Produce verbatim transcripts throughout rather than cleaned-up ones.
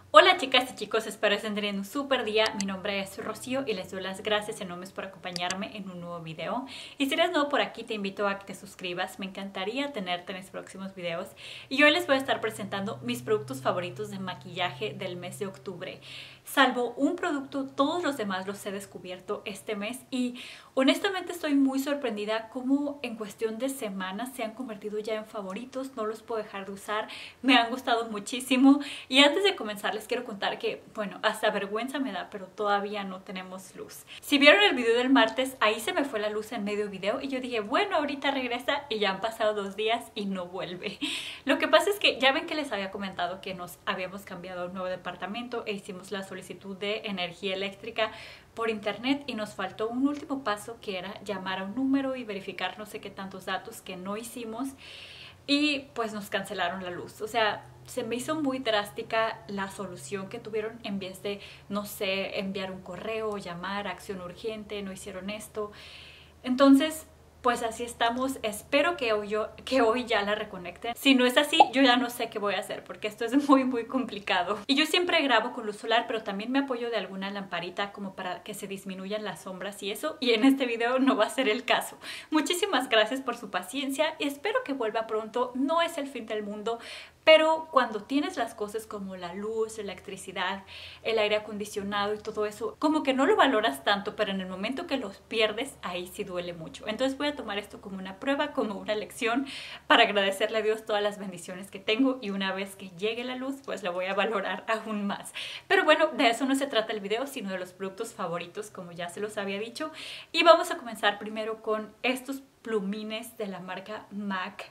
Hola chicas y chicos, espero estén teniendo un súper día. Mi nombre es Rocío y les doy las gracias enormes por acompañarme en un nuevo video. Y si eres nuevo por aquí, te invito a que te suscribas. Me encantaría tenerte en mis próximos videos. Y hoy les voy a estar presentando mis productos favoritos de maquillaje del mes de octubre. Salvo un producto, todos los demás los he descubierto este mes y honestamente estoy muy sorprendida cómo en cuestión de semanas se han convertido ya en favoritos. No los puedo dejar de usar, me han gustado muchísimo. Y antes de comenzar les quiero contar que, bueno, hasta vergüenza me da, pero todavía no tenemos luz. Si vieron el video del martes, ahí se me fue la luz en medio video y yo dije, bueno, ahorita regresa, y ya han pasado dos días y no vuelve. Lo que pasa es que ya ven que les había comentado que nos habíamos cambiado a un nuevo departamento e hicimos la solicitud de energía eléctrica por internet y nos faltó un último paso, que era llamar a un número y verificar no sé qué tantos datos que no hicimos, y pues nos cancelaron la luz. O sea, se me hizo muy drástica la solución que tuvieron. En vez de, no sé, enviar un correo o llamar a acción urgente, no hicieron esto. Entonces, pues así estamos. Espero que hoy, yo, que hoy ya la reconecten. Si no es así, yo ya no sé qué voy a hacer, porque esto es muy muy complicado. Y yo siempre grabo con luz solar, pero también me apoyo de alguna lamparita como para que se disminuyan las sombras y eso. Y en este video no va a ser el caso. Muchísimas gracias por su paciencia. Espero que vuelva pronto. No es el fin del mundo. Pero cuando tienes las cosas como la luz, la electricidad, el aire acondicionado y todo eso, como que no lo valoras tanto, pero en el momento que los pierdes, ahí sí duele mucho. Entonces voy a tomar esto como una prueba, como una lección, para agradecerle a Dios todas las bendiciones que tengo, y una vez que llegue la luz, pues la voy a valorar aún más. Pero bueno, de eso no se trata el video, sino de los productos favoritos, como ya se los había dicho. Y vamos a comenzar primero con estos plumines de la marca MAC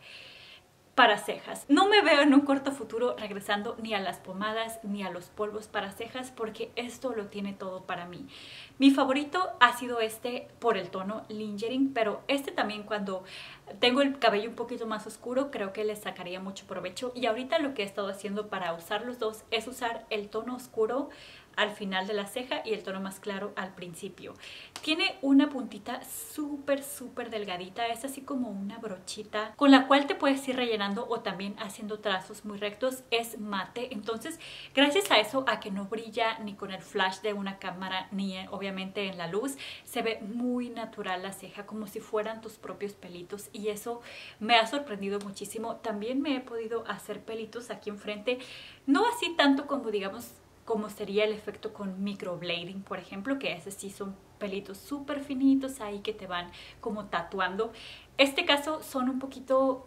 para cejas. No me veo en un corto futuro regresando ni a las pomadas ni a los polvos para cejas, porque esto lo tiene todo para mí. Mi favorito ha sido este por el tono Lingering, pero este también cuando tengo el cabello un poquito más oscuro creo que le sacaría mucho provecho. Y ahorita lo que he estado haciendo para usar los dos es usar el tono oscuro al final de la ceja y el tono más claro al principio. Tiene una puntita súper súper delgadita, es así como una brochita con la cual te puedes ir rellenando o también haciendo trazos muy rectos. Es mate, entonces gracias a eso, a que no brilla ni con el flash de una cámara ni en, obviamente en la luz, se ve muy natural la ceja, como si fueran tus propios pelitos, y eso me ha sorprendido muchísimo. También me he podido hacer pelitos aquí enfrente, no así tanto como digamos como sería el efecto con microblading, por ejemplo, que ese sí son pelitos súper finitos ahí que te van como tatuando. Este caso son un poquito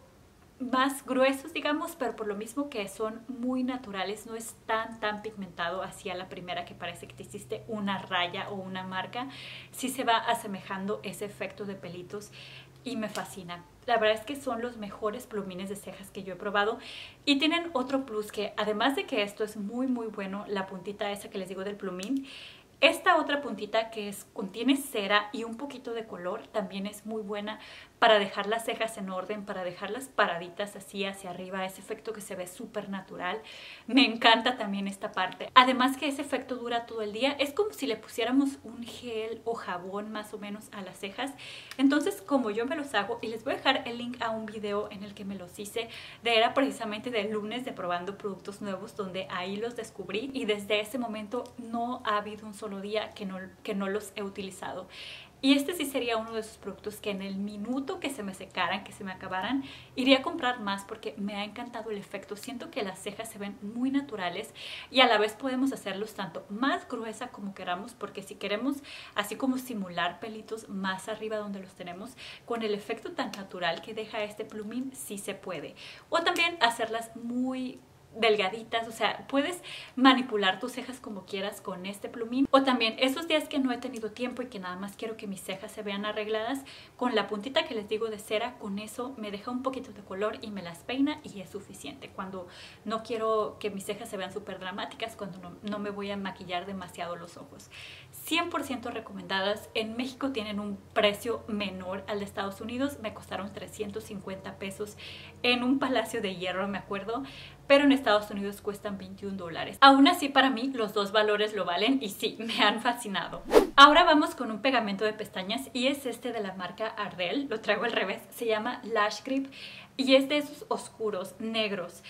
más gruesos, digamos, pero por lo mismo que son muy naturales, no es tan tan pigmentado hacia la primera que parece que te hiciste una raya o una marca. Sí se va asemejando ese efecto de pelitos y me fascina. La verdad es que son los mejores plumines de cejas que yo he probado, y tienen otro plus, que además de que esto es muy muy bueno, la puntita esa que les digo del plumín, esta otra puntita que es, contiene cera y un poquito de color, también es muy buena para dejar las cejas en orden, para dejarlas paraditas así hacia arriba, ese efecto que se ve súper natural. Me encanta también esta parte. Además que ese efecto dura todo el día, es como si le pusiéramos un gel o jabón más o menos a las cejas. Entonces, como yo me los hago, y les voy a dejar el link a un video en el que me los hice, de era precisamente del lunes de probando productos nuevos, donde ahí los descubrí, y desde ese momento no ha habido un solo día que no, que no los he utilizado. Y este sí sería uno de esos productos que en el minuto que se me secaran, que se me acabaran, iría a comprar más, porque me ha encantado el efecto. Siento que las cejas se ven muy naturales y a la vez podemos hacerlos tanto más gruesa como queramos, porque si queremos así como simular pelitos más arriba donde los tenemos, con el efecto tan natural que deja este plumín, sí se puede. O también hacerlas muy delgaditas, o sea, puedes manipular tus cejas como quieras con este plumín. O también esos días que no he tenido tiempo y que nada más quiero que mis cejas se vean arregladas, con la puntita que les digo de cera, con eso me deja un poquito de color y me las peina y es suficiente. Cuando no quiero que mis cejas se vean súper dramáticas, cuando no, no me voy a maquillar demasiado los ojos. cien por ciento recomendadas. En México tienen un precio menor al de Estados Unidos, me costaron trescientos cincuenta pesos en un Palacio de Hierro, me acuerdo, pero en Estados Unidos cuestan veintiún dólares. Aún así, para mí los dos valores lo valen y sí, me han fascinado. Ahora vamos con un pegamento de pestañas, y es este de la marca Ardell, lo traigo al revés, se llama Lash Grip y es de esos oscuros, negros.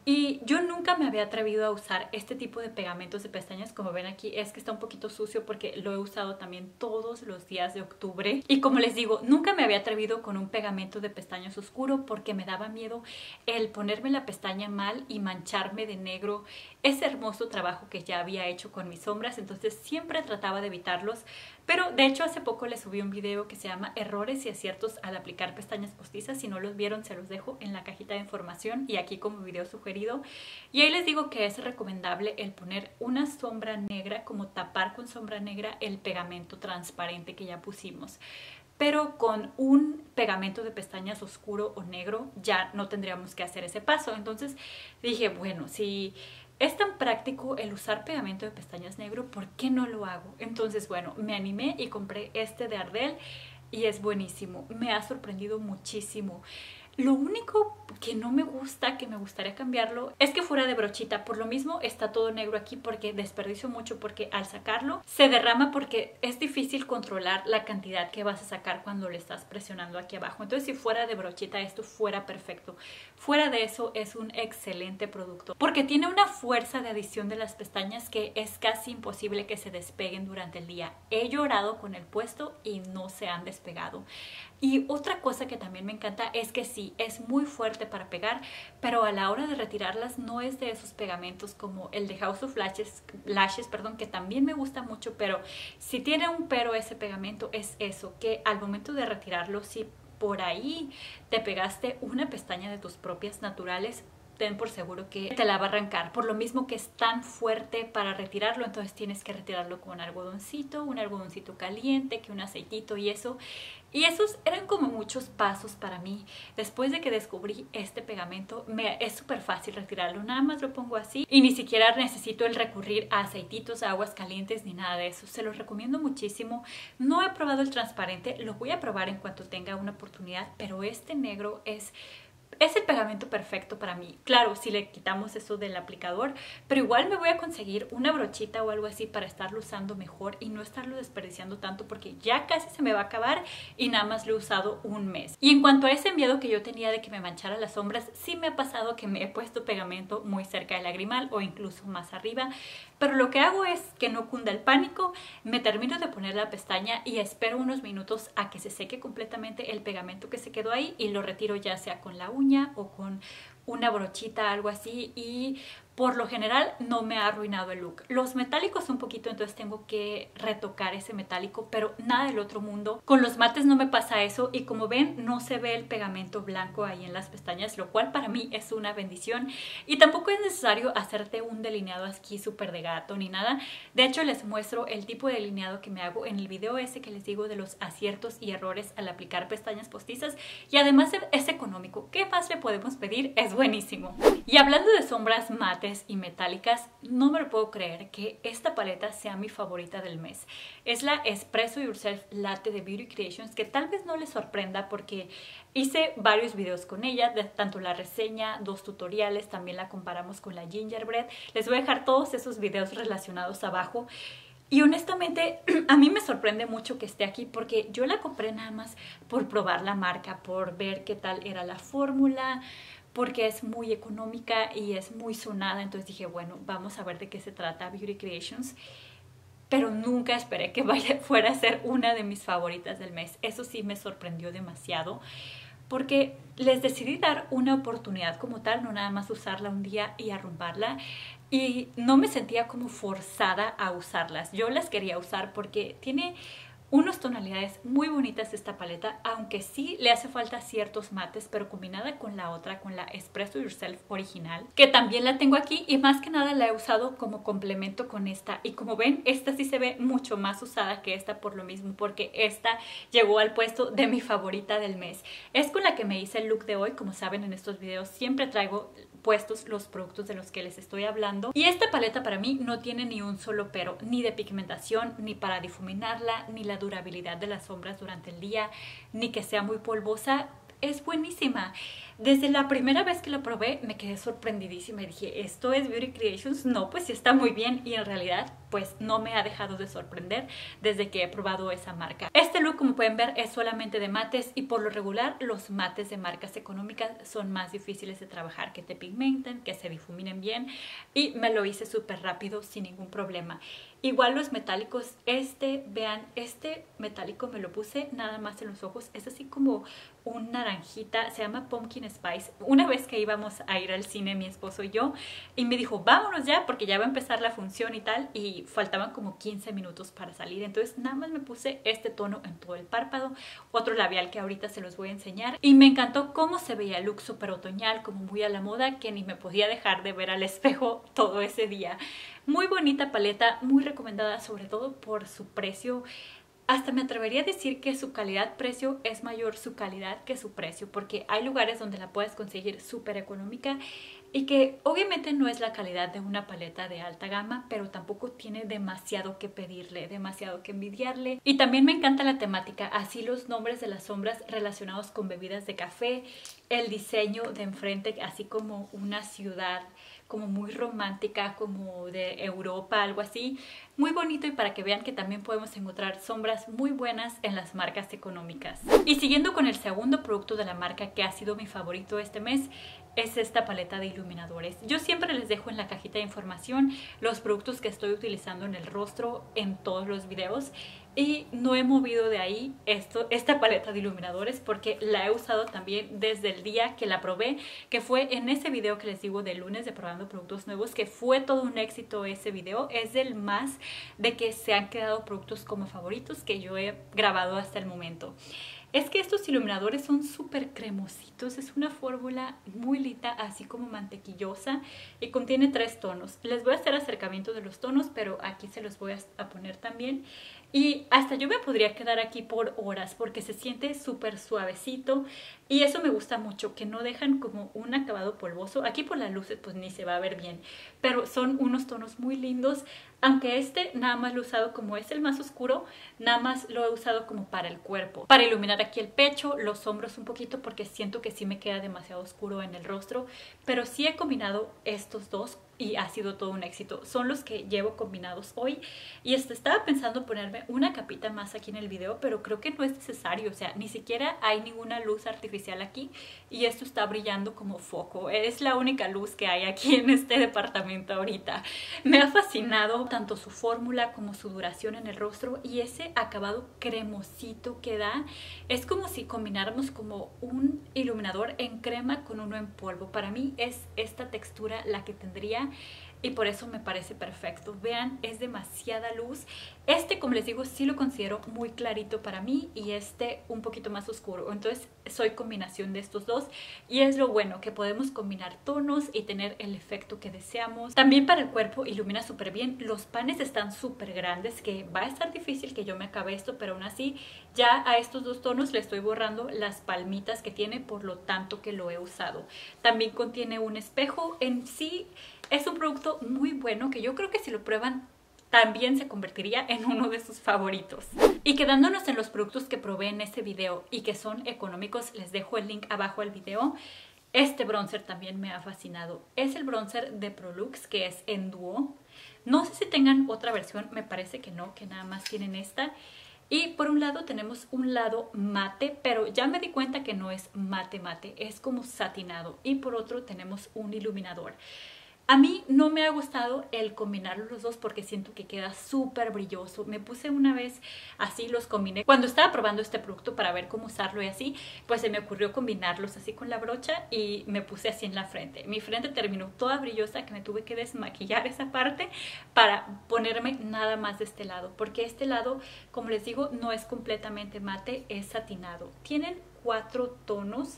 Y yo nunca me había atrevido a usar este tipo de pegamentos de pestañas. Como ven aquí, es que está un poquito sucio porque lo he usado también todos los días de octubre. Y como les digo, nunca me había atrevido con un pegamento de pestañas oscuro porque me daba miedo el ponerme la pestaña mal y mancharme de negro ese hermoso trabajo que ya había hecho con mis sombras. Entonces siempre trataba de evitarlos. Pero de hecho hace poco les subí un video que se llama Errores y aciertos al aplicar pestañas postizas. Si no los vieron, se los dejo en la cajita de información y aquí como video sugerido. Y ahí les digo que es recomendable el poner una sombra negra, como tapar con sombra negra el pegamento transparente que ya pusimos. Pero con un pegamento de pestañas oscuro o negro ya no tendríamos que hacer ese paso. Entonces dije, bueno, si es tan práctico el usar pegamento de pestañas negro, ¿por qué no lo hago? Entonces, bueno, me animé y compré este de Ardell y es buenísimo. Me ha sorprendido muchísimo. Lo único que no me gusta, que me gustaría cambiarlo, es que fuera de brochita. Por lo mismo está todo negro aquí porque desperdicio mucho, porque al sacarlo se derrama porque es difícil controlar la cantidad que vas a sacar cuando le estás presionando aquí abajo. Entonces si fuera de brochita esto fuera perfecto. Fuera de eso es un excelente producto porque tiene una fuerza de adición de las pestañas que es casi imposible que se despeguen durante el día. He llorado con el puesto y no se han despegado. Y otra cosa que también me encanta es que sí, es muy fuerte para pegar, pero a la hora de retirarlas no es de esos pegamentos como el de House of Lashes, Lashes perdón, que también me gusta mucho, pero si tiene un pero ese pegamento es eso, que al momento de retirarlo, si por ahí te pegaste una pestaña de tus propias naturales, ten por seguro que te la va a arrancar. Por lo mismo que es tan fuerte para retirarlo, entonces tienes que retirarlo con algodoncito, un algodoncito caliente, que un aceitito y eso. Y esos eran como muchos pasos para mí. Después de que descubrí este pegamento, me, es súper fácil retirarlo. Nada más lo pongo así y ni siquiera necesito el recurrir a aceititos, a aguas calientes ni nada de eso. Se los recomiendo muchísimo. No he probado el transparente, lo voy a probar en cuanto tenga una oportunidad, pero este negro es... es el pegamento perfecto para mí. Claro, si le quitamos eso del aplicador, pero igual me voy a conseguir una brochita o algo así para estarlo usando mejor y no estarlo desperdiciando tanto porque ya casi se me va a acabar y nada más lo he usado un mes. Y en cuanto a ese miedo que yo tenía de que me manchara las sombras, sí me ha pasado que me he puesto pegamento muy cerca del lagrimal o incluso más arriba, pero lo que hago es que no cunda el pánico, me termino de poner la pestaña y espero unos minutos a que se seque completamente el pegamento que se quedó ahí y lo retiro ya sea con la uña o con una brochita, algo así, y por lo general no me ha arruinado el look. Los metálicos un poquito, entonces tengo que retocar ese metálico, pero nada del otro mundo. Con los mates no me pasa eso y como ven no se ve el pegamento blanco ahí en las pestañas, lo cual para mí es una bendición. Y tampoco es necesario hacerte un delineado aquí súper de gato ni nada. De hecho les muestro el tipo de delineado que me hago en el video ese que les digo de los aciertos y errores al aplicar pestañas postizas y además es económico. ¿Qué más le podemos pedir? Es buenísimo. Y hablando de sombras mates y metálicas, no me lo puedo creer que esta paleta sea mi favorita del mes. Es la Espresso Yourself Latte de Beauty Creations, que tal vez no les sorprenda porque hice varios videos con ella, de tanto la reseña, dos tutoriales, también la comparamos con la Gingerbread. Les voy a dejar todos esos videos relacionados abajo. Y honestamente a mí me sorprende mucho que esté aquí porque yo la compré nada más por probar la marca, por ver qué tal era la fórmula, porque es muy económica y es muy sonada. Entonces dije, bueno, vamos a ver de qué se trata Beauty Creations. Pero nunca esperé que vaya, fuera a ser una de mis favoritas del mes. Eso sí me sorprendió demasiado porque les decidí dar una oportunidad como tal, no nada más usarla un día y arrumbarla. Y no me sentía como forzada a usarlas. Yo las quería usar porque tiene unas tonalidades muy bonitas esta paleta, aunque sí le hace falta ciertos mates, pero combinada con la otra, con la Espresso Yourself original, que también la tengo aquí y más que nada la he usado como complemento con esta. Y como ven, esta sí se ve mucho más usada que esta por lo mismo, porque esta llegó al puesto de mi favorita del mes. Es con la que me hice el look de hoy. Como saben, en estos videos siempre traigo puestos los productos de los que les estoy hablando. Y esta paleta para mí no tiene ni un solo pero, ni de pigmentación, ni para difuminarla, ni la durabilidad de las sombras durante el día, ni que sea muy polvosa. Es buenísima. Desde la primera vez que lo probé me quedé sorprendidísima y dije, ¿esto es Beauty Creations? No, pues sí está muy bien y en realidad pues no me ha dejado de sorprender desde que he probado esa marca. Este look, como pueden ver, es solamente de mates y por lo regular los mates de marcas económicas son más difíciles de trabajar, que te pigmenten, que se difuminen bien y me lo hice súper rápido sin ningún problema. Igual los metálicos, este, vean, este metálico me lo puse nada más en los ojos, es así como un naranjita, se llama Pumpkin Spice. Una vez que íbamos a ir al cine mi esposo y yo, y me dijo, vámonos ya porque ya va a empezar la función y tal, y faltaban como quince minutos para salir, entonces nada más me puse este tono en todo el párpado, otro labial que ahorita se los voy a enseñar, y me encantó cómo se veía el look súper otoñal, como muy a la moda, que ni me podía dejar de ver al espejo todo ese día. Muy bonita paleta, muy recomendada sobre todo por su precio. Hasta me atrevería a decir que su calidad-precio es mayor su calidad que su precio, porque hay lugares donde la puedes conseguir súper económica y que obviamente no es la calidad de una paleta de alta gama, pero tampoco tiene demasiado que pedirle, demasiado que envidiarle. Y también me encanta la temática, así los nombres de las sombras relacionados con bebidas de café, el diseño de enfrente, así como una ciudad como muy romántica, como de Europa, algo así. Muy bonito y para que vean que también podemos encontrar sombras muy buenas en las marcas económicas. Y siguiendo con el segundo producto de la marca que ha sido mi favorito este mes, es esta paleta de iluminadores. Yo siempre les dejo en la cajita de información los productos que estoy utilizando en el rostro en todos los videos y no he movido de ahí esto, esta paleta de iluminadores porque la he usado también desde el día que la probé, que fue en ese video que les digo de lunes de probando productos nuevos, que fue todo un éxito ese video. Es del más de que se han quedado productos como favoritos que yo he grabado hasta el momento. Es que estos iluminadores son súper cremositos, es una fórmula muy linda, así como mantequillosa y contiene tres tonos. Les voy a hacer acercamiento de los tonos, pero aquí se los voy a poner también. Y hasta yo me podría quedar aquí por horas porque se siente súper suavecito y eso me gusta mucho, que no dejan como un acabado polvoso. Aquí por las luces pues ni se va a ver bien, pero son unos tonos muy lindos. Aunque este nada más lo he usado como es el más oscuro, nada más lo he usado como para el cuerpo. Para iluminar aquí el pecho, los hombros un poquito porque siento que sí me queda demasiado oscuro en el rostro. Pero sí he combinado estos dos y ha sido todo un éxito. Son los que llevo combinados hoy. Y este, estaba pensando ponerme una capita más aquí en el video, pero creo que no es necesario. O sea, ni siquiera hay ninguna luz artificial aquí y esto está brillando como foco. Es la única luz que hay aquí en este departamento ahorita. Me ha fascinado tanto su fórmula como su duración en el rostro y ese acabado cremosito que da. Es como si combináramos como un iluminador en crema con uno en polvo. Para mí es esta textura la que tendría y por eso me parece perfecto. Vean, es demasiada luz. Este, como les digo, sí lo considero muy clarito para mí y este un poquito más oscuro. Entonces soy combinación de estos dos y es lo bueno, que podemos combinar tonos y tener el efecto que deseamos. También para el cuerpo ilumina súper bien. Los panes están súper grandes, que va a estar difícil que yo me acabe esto, pero aún así ya a estos dos tonos le estoy borrando las palmitas que tiene por lo tanto que lo he usado. También contiene un espejo. En sí es un producto muy bueno que yo creo que si lo prueban también se convertiría en uno de sus favoritos. Y quedándonos en los productos que probé en este video y que son económicos, les dejo el link abajo al video. Este bronzer también me ha fascinado. Es el bronzer de Prolux, que es en dúo. No sé si tengan otra versión, me parece que no, que nada más tienen esta. Y por un lado tenemos un lado mate, pero ya me di cuenta que no es mate mate, es como satinado. Y por otro tenemos un iluminador. A mí no me ha gustado el combinarlos los dos porque siento que queda súper brilloso. Me puse una vez así, los combiné. Cuando estaba probando este producto para ver cómo usarlo y así, pues se me ocurrió combinarlos así con la brocha y me puse así en la frente. Mi frente terminó toda brillosa que me tuve que desmaquillar esa parte para ponerme nada más de este lado. Porque este lado, como les digo, no es completamente mate, es satinado. Tienen cuatro tonos.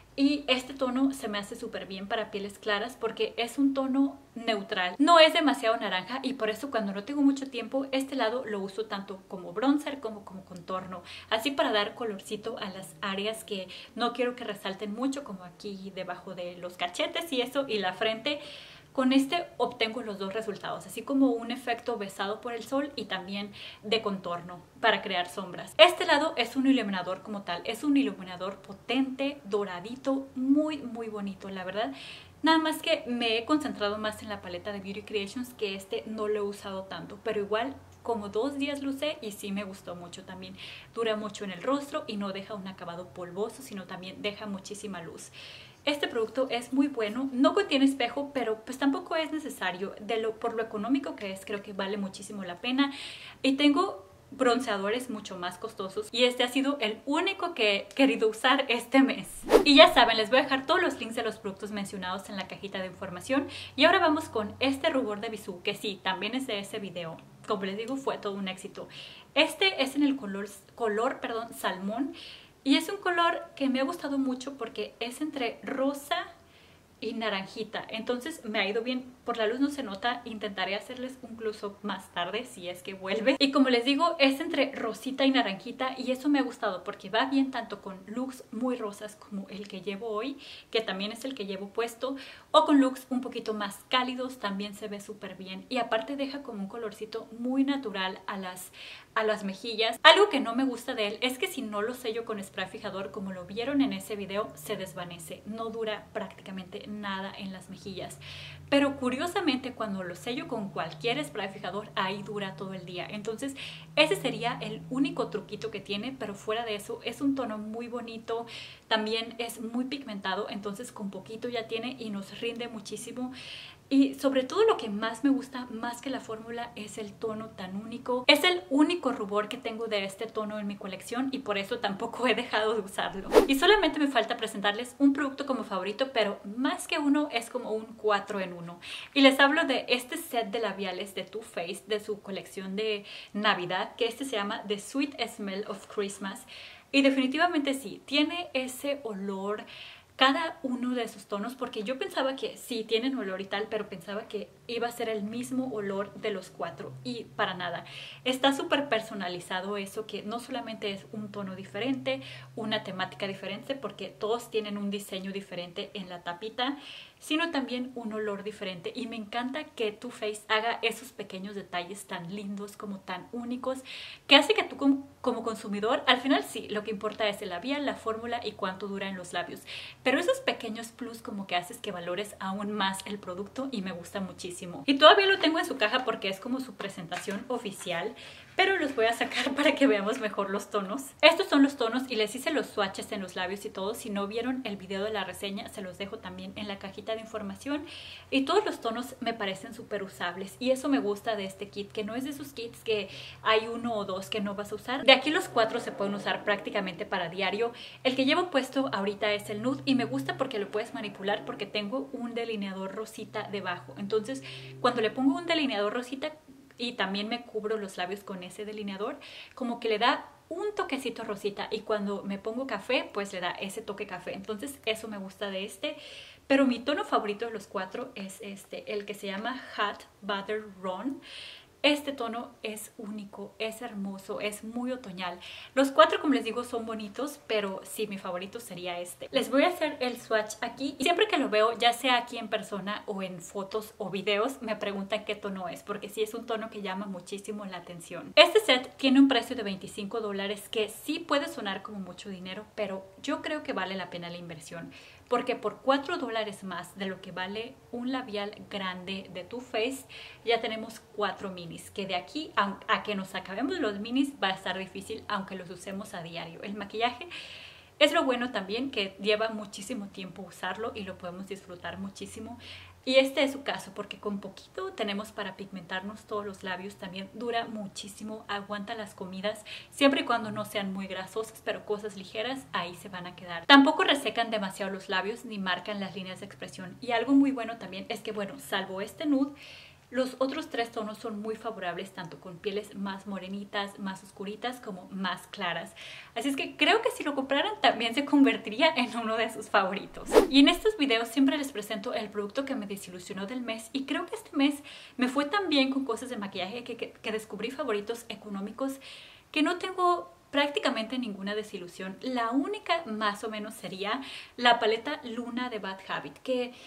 Y este tono se me hace súper bien para pieles claras porque es un tono neutral. No es demasiado naranja y por eso cuando no tengo mucho tiempo, este lado lo uso tanto como bronzer como como contorno. Así para dar colorcito a las áreas que no quiero que resalten mucho, como aquí debajo de los cachetes y eso, y la frente. con este obtengo los dos resultados, así como un efecto besado por el sol y también de contorno para crear sombras. Este lado es un iluminador como tal, es un iluminador potente, doradito, muy muy bonito, la verdad. Nada más que me he concentrado más en la paleta de Beauty Creations, que este no lo he usado tanto, pero igual como dos días lo usé y sí me gustó mucho también. Dura mucho en el rostro y no deja un acabado polvoso, sino también deja muchísima luz. Este producto es muy bueno, no contiene espejo, pero pues tampoco es necesario. De lo, por lo económico que es, creo que vale muchísimo la pena. Y tengo bronceadores mucho más costosos y este ha sido el único que he querido usar este mes. Y ya saben, les voy a dejar todos los links de los productos mencionados en la cajita de información. Y ahora vamos con este rubor de Bisú, que sí, también es de ese video. Como les digo, fue todo un éxito. Este es en el color, color perdón, salmón, y es un color que me ha gustado mucho porque es entre rosa y naranjita, entonces me ha ido bien. Por la luz no se nota, intentaré hacerles un close-up más tarde si es que vuelve. Y como les digo, es entre rosita y naranjita y eso me ha gustado porque va bien tanto con looks muy rosas como el que llevo hoy, que también es el que llevo puesto, o con looks un poquito más cálidos, también se ve súper bien. Y aparte deja como un colorcito muy natural a las, a las mejillas. Algo que no me gusta de él es que si no lo sello con spray fijador, como lo vieron en ese video, se desvanece, no dura prácticamente nada en las mejillas. Pero curiosamente cuando lo sello con cualquier spray fijador, ahí dura todo el día. Entonces ese sería el único truquito que tiene, pero fuera de eso es un tono muy bonito, también es muy pigmentado, entonces con poquito ya tiene y nos rinde muchísimo. Y sobre todo lo que más me gusta, más que la fórmula, es el tono tan único. Es el único rubor que tengo de este tono en mi colección y por eso tampoco he dejado de usarlo. Y solamente me falta presentarles un producto como favorito, pero más que uno es como un cuatro en uno. Y les hablo de este set de labiales de Too Faced, de su colección de Navidad, que este se llama The Sweet Smell of Christmas. Y definitivamente sí, tiene ese olor cada uno de sus tonos, porque yo pensaba que sí tienen olor y tal, pero pensaba que iba a ser el mismo olor de los cuatro y para nada. Está súper personalizado eso, que no solamente es un tono diferente, una temática diferente, porque todos tienen un diseño diferente en la tapita, sino también un olor diferente. Y me encanta que Too Faced haga esos pequeños detalles tan lindos, como tan únicos, que hace que tú como, como consumidor, al final sí, lo que importa es el labial, la fórmula y cuánto dura en los labios. Pero esos pequeños plus como que haces que valores aún más el producto y me gusta muchísimo. Y todavía lo tengo en su caja porque es como su presentación oficial, pero los voy a sacar para que veamos mejor los tonos. Estos son los tonos y les hice los swatches en los labios y todo. Si no vieron el video de la reseña, se los dejo también en la cajita de información. Y todos los tonos me parecen súper usables y eso me gusta de este kit, que no es de esos kits que hay uno o dos que no vas a usar. De aquí los cuatro se pueden usar prácticamente para diario. El que llevo puesto ahorita es el nude y me gusta porque lo puedes manipular porque tengo un delineador rosita debajo. Entonces cuando le pongo un delineador rosita y también me cubro los labios con ese delineador, como que le da un toquecito rosita, y cuando me pongo café pues le da ese toque café. Entonces eso me gusta de este. Pero mi tono favorito de los cuatro es este, el que se llama Hot Butter Rum. Este tono es único, es hermoso, es muy otoñal. Los cuatro, como les digo, son bonitos, pero sí, mi favorito sería este. Les voy a hacer el swatch aquí y siempre que lo veo, ya sea aquí en persona o en fotos o videos, me preguntan qué tono es, porque sí es un tono que llama muchísimo la atención. Este set tiene un precio de veinticinco dólares, que sí puede sonar como mucho dinero, pero yo creo que vale la pena la inversión. Porque por cuatro dólares más de lo que vale un labial grande de Too Faced, ya tenemos cuatro minis, que de aquí a, a que nos acabemos los minis va a estar difícil, aunque los usemos a diario. El maquillaje es lo bueno también, que lleva muchísimo tiempo usarlo y lo podemos disfrutar muchísimo. Y este es su caso, porque con poquito tenemos para pigmentarnos todos los labios. También dura muchísimo, aguanta las comidas, siempre y cuando no sean muy grasosas, pero cosas ligeras ahí se van a quedar. Tampoco resecan demasiado los labios ni marcan las líneas de expresión. Y algo muy bueno también es que, bueno, salvo este nude, los otros tres tonos son muy favorables, tanto con pieles más morenitas, más oscuritas, como más claras. Así es que creo que si lo compraran también se convertiría en uno de sus favoritos. Y en estos videos siempre les presento el producto que me desilusionó del mes. Y creo que este mes me fue tan bien con cosas de maquillaje que, que, que descubrí favoritos económicos que no tengo prácticamente ninguna desilusión. La única más o menos sería la paleta Luna de Bad Habit, que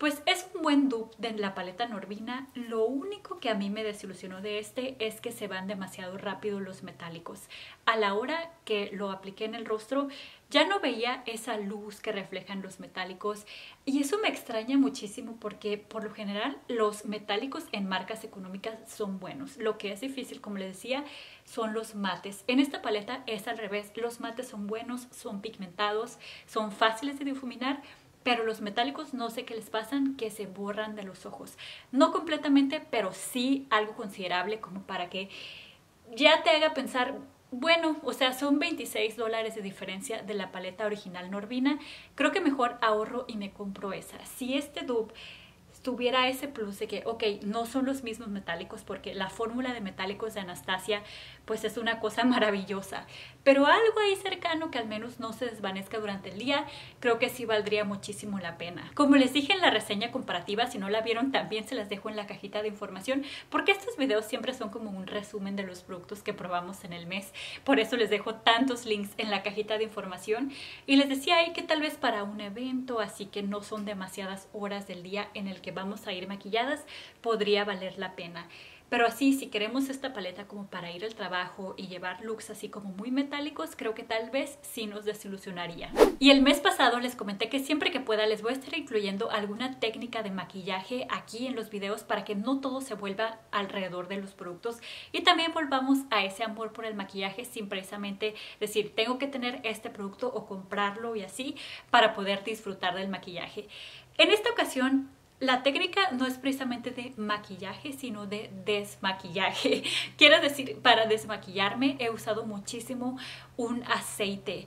Pues es un buen dupe de la paleta Norvina. Lo único que a mí me desilusionó de este es que se van demasiado rápido los metálicos. A la hora que lo apliqué en el rostro ya no veía esa luz que reflejan los metálicos y eso me extraña muchísimo porque por lo general los metálicos en marcas económicas son buenos. Lo que es difícil, como les decía, son los mates. En esta paleta es al revés. Los mates son buenos, son pigmentados, son fáciles de difuminar, pero los metálicos no sé qué les pasan, que se borran de los ojos. No completamente, pero sí algo considerable como para que ya te haga pensar, bueno, o sea, son veintiséis dólares de diferencia de la paleta original Norvina. Creo que mejor ahorro y me compro esa. Si este dupe tuviera ese plus de que, ok, no son los mismos metálicos porque la fórmula de metálicos de Anastasia pues es una cosa maravillosa, pero algo ahí cercano que al menos no se desvanezca durante el día, creo que sí valdría muchísimo la pena. Como les dije en la reseña comparativa, si no la vieron también se las dejo en la cajita de información porque estos videos siempre son como un resumen de los productos que probamos en el mes, por eso les dejo tantos links en la cajita de información y les decía ahí que tal vez para un evento, así que no son demasiadas horas del día en el que vamos a ir maquilladas, podría valer la pena. Pero así, si queremos esta paleta como para ir al trabajo y llevar looks así como muy metálicos, creo que tal vez sí nos desilusionaría. Y el mes pasado les comenté que siempre que pueda les voy a estar incluyendo alguna técnica de maquillaje aquí en los videos para que no todo se vuelva alrededor de los productos y también volvamos a ese amor por el maquillaje sin precisamente decir tengo que tener este producto o comprarlo y así para poder disfrutar del maquillaje. En esta ocasión la técnica no es precisamente de maquillaje, sino de desmaquillaje. Quiero decir, para desmaquillarme he usado muchísimo un aceite.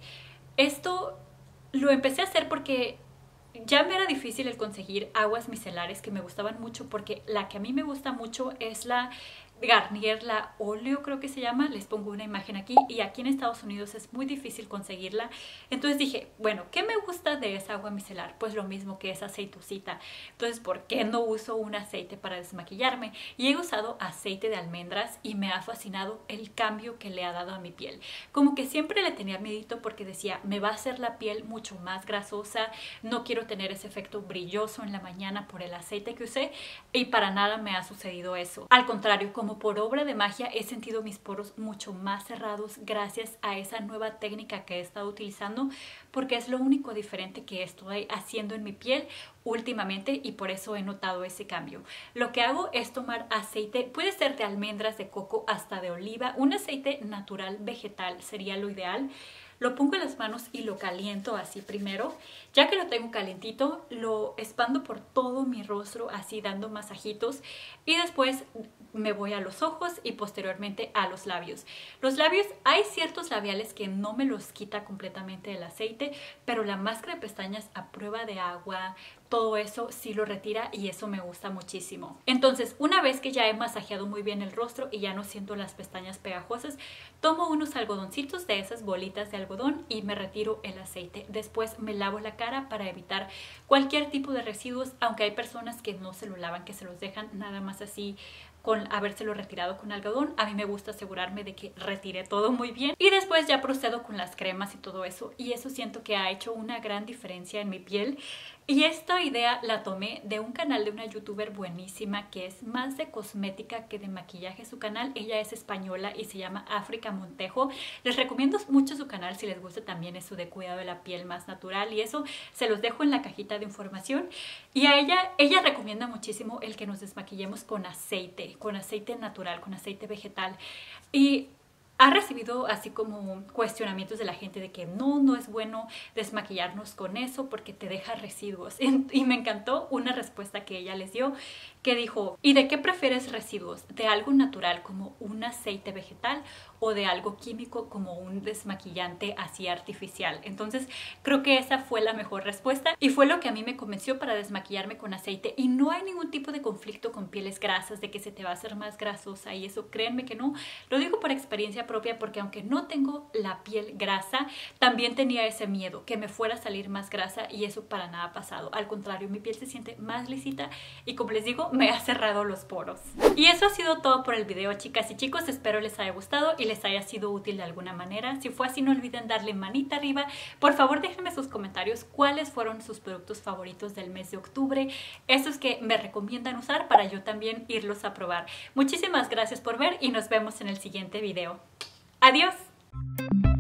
Esto lo empecé a hacer porque ya me era difícil el conseguir aguas micelares que me gustaban mucho porque la que a mí me gusta mucho es la Garnier, la óleo creo que se llama, les pongo una imagen aquí y aquí en Estados Unidos es muy difícil conseguirla, entonces dije, bueno, ¿qué me gusta de esa agua micelar? Pues lo mismo que esa aceitosita, entonces ¿por qué no uso un aceite para desmaquillarme? Y he usado aceite de almendras y me ha fascinado el cambio que le ha dado a mi piel, como que siempre le tenía miedito porque decía, me va a hacer la piel mucho más grasosa, no quiero tener ese efecto brilloso en la mañana por el aceite que usé y para nada me ha sucedido eso, al contrario, como por obra de magia he sentido mis poros mucho más cerrados gracias a esa nueva técnica que he estado utilizando porque es lo único diferente que estoy haciendo en mi piel últimamente y por eso he notado ese cambio. Lo que hago es tomar aceite, puede ser de almendras, de coco, hasta de oliva, un aceite natural vegetal sería lo ideal. Lo pongo en las manos y lo caliento así primero. Ya que lo tengo calientito, lo expando por todo mi rostro así dando masajitos y después me voy a los ojos y posteriormente a los labios. Los labios, hay ciertos labiales que no me los quita completamente el aceite, pero la máscara de pestañas a prueba de agua, todo eso sí lo retira y eso me gusta muchísimo. Entonces, una vez que ya he masajeado muy bien el rostro y ya no siento las pestañas pegajosas, tomo unos algodoncitos de esas bolitas de algodón y me retiro el aceite. Después me lavo la cara para evitar cualquier tipo de residuos, aunque hay personas que no se lo lavan, que se los dejan nada más así con habérselo retirado con algodón. A mí me gusta asegurarme de que retire todo muy bien y después ya procedo con las cremas y todo eso y eso siento que ha hecho una gran diferencia en mi piel. Y esta idea la tomé de un canal de una youtuber buenísima que es más de cosmética que de maquillaje su canal. Ella es española y se llama África Montejo. Les recomiendo mucho su canal si les gusta también eso de cuidado de la piel más natural y eso se los dejo en la cajita de información. Y a ella, ella recomienda muchísimo el que nos desmaquillemos con aceite, con aceite natural, con aceite vegetal. Y ha recibido así como cuestionamientos de la gente de que no, no es bueno desmaquillarnos con eso porque te deja residuos. Y me encantó una respuesta que ella les dio que dijo, ¿y de qué prefieres residuos? ¿De algo natural como un aceite vegetal o de algo químico como un desmaquillante así artificial? Entonces creo que esa fue la mejor respuesta y fue lo que a mí me convenció para desmaquillarme con aceite y no hay ningún tipo de conflicto con pieles grasas de que se te va a hacer más grasosa y eso, créanme que no. Lo digo por experiencia propia porque aunque no tengo la piel grasa, también tenía ese miedo que me fuera a salir más grasa y eso para nada ha pasado. Al contrario, mi piel se siente más lisita y como les digo, me ha cerrado los poros. Y eso ha sido todo por el video, chicas y chicos. Espero les haya gustado y les haya sido útil de alguna manera. Si fue así, no olviden darle manita arriba. Por favor, déjenme sus comentarios cuáles fueron sus productos favoritos del mes de octubre, esos que me recomiendan usar para yo también irlos a probar. Muchísimas gracias por ver y nos vemos en el siguiente video. ¡Adiós!